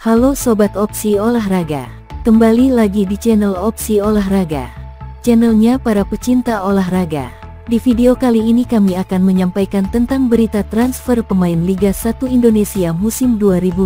Halo Sobat Opsi Olahraga, kembali lagi di channel Opsi Olahraga, channelnya para pecinta olahraga. Di video kali ini kami akan menyampaikan tentang berita transfer pemain Liga 1 Indonesia musim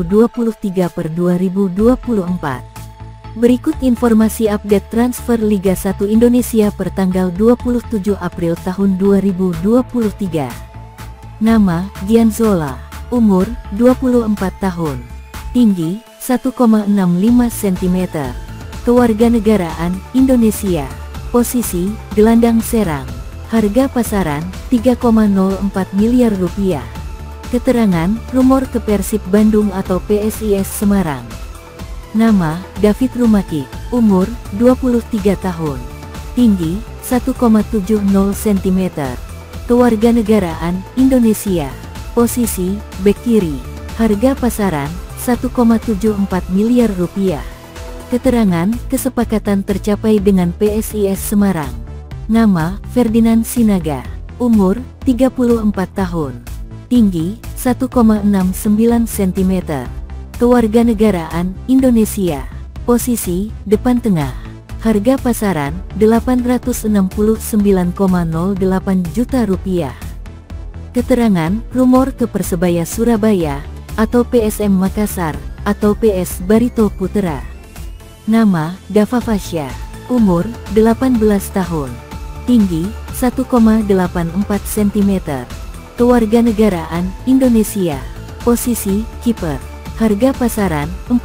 2023/2024. Berikut informasi update transfer Liga 1 Indonesia per tanggal 27 April tahun 2023. Nama, Gianzola. Umur, 24 tahun. Tinggi, 1,65 cm. Kewarganegaraan, Indonesia. Posisi, gelandang serang. Harga pasaran, 3,04 miliar rupiah. Keterangan, rumor ke Persib Bandung atau PSIS Semarang. Nama, David Rumaki. Umur, 23 tahun. Tinggi, 1,70 cm. Kewarganegaraan, Indonesia. Posisi, bek kiri. Harga pasaran, 1,74 miliar rupiah. Keterangan, kesepakatan tercapai dengan PSIS Semarang. Nama, Ferdinand Sinaga. Umur, 34 tahun. Tinggi, 1,69 cm. Kewarganegaraan, Indonesia. Posisi, depan tengah. Harga pasaran, 869,08 juta rupiah. Keterangan, rumor ke Persebaya Surabaya, atau PSM Makassar, atau PS Barito Putra. Nama, Dava Fasya. Umur, 18 tahun. Tinggi, 1,84 cm. Kewarganegaraan, Indonesia. Posisi, kiper. Harga pasaran,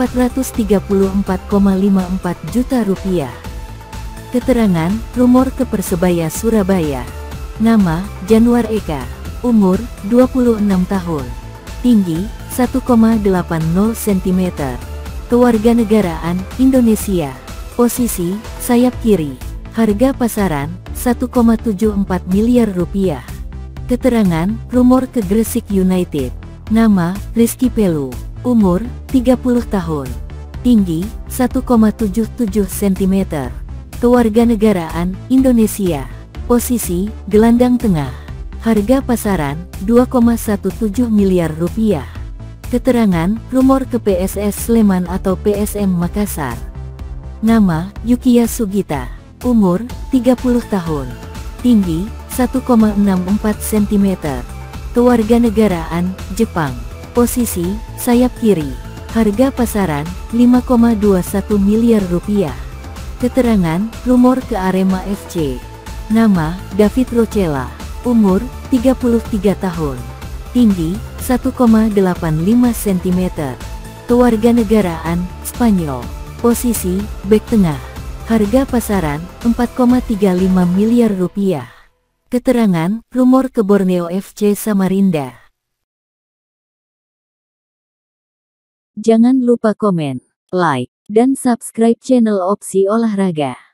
434,54 juta rupiah. Keterangan, rumor ke Persebaya Surabaya. Nama, Januar Eka. Umur, 26 tahun. Tinggi, 1,80 cm. Kewarganegaraan, Indonesia. Posisi, sayap kiri. Harga pasaran, 1,74 miliar rupiah. Keterangan, rumor ke Gresik United. Nama, Rizky Pelu. Umur, 30 tahun. Tinggi, 1,77 cm. Kewarganegaraan, Indonesia. Posisi, gelandang tengah. Harga pasaran, 2,17 miliar rupiah. Keterangan, rumor ke PSS Sleman atau PSM Makassar. Nama, Yukiya Sugita. Umur, 30 tahun. Tinggi, 1,64 cm. Kewarganegaraan, Jepang. Posisi, sayap kiri. Harga pasaran, 5,21 miliar rupiah. Keterangan, rumor ke Arema FC. Nama, David Rochela. Umur, 33 tahun. Tinggi, 1,85 cm. Kewarganegaraan, Spanyol. Posisi, bek tengah. Harga pasaran, 4,35 miliar rupiah. Keterangan, rumor ke Borneo FC Samarinda. Jangan lupa komen, like, dan subscribe channel Opsi Olahraga.